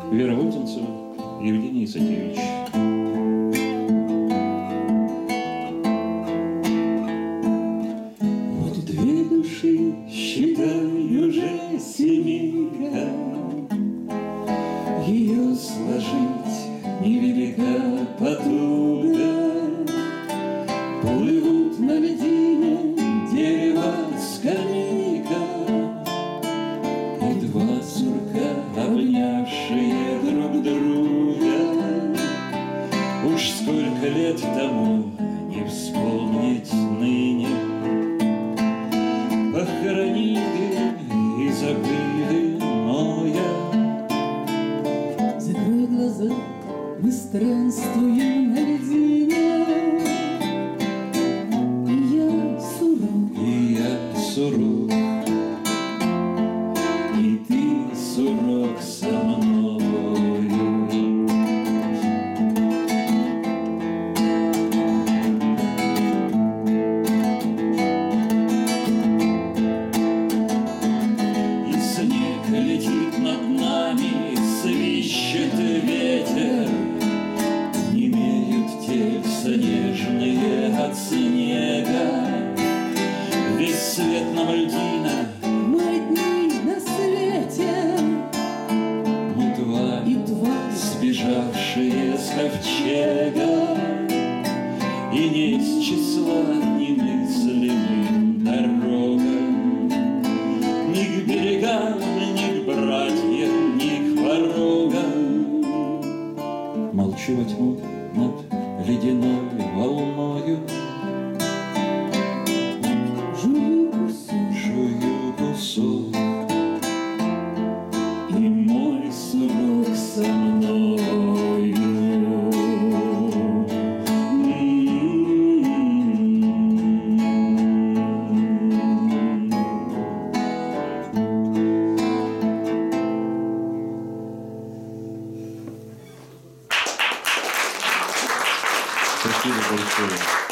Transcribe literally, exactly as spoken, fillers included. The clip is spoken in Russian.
Вера Вотинцева, Евгений Исакевич. Вот две души, считай, уже семейка, ее сложить невелика потуга. Плывут на льдине дерева скамейка и два сурка, обнявшие друг друга. Уж сколько лет тому не вспомнить ныне. Похоронили и забыли, но я. Закрой глаза, мы странствуем на льдине. И я сурок, И я сурок, и ты сурок со мною. И снег летит над нами, свищет ветер, немеют тельца нежные от снега. Весь свет на Мальдина, мои дни на свете. мы твари, И твари, сбежавшие с ковчега, и не из числа немыслимым дорогам, ни к берегам, ни к братьям, ни к порогам. Молчу во тьму над ледяной волною, жую кусок, жую кусок, и мой сурок со мною. Спасибо большое.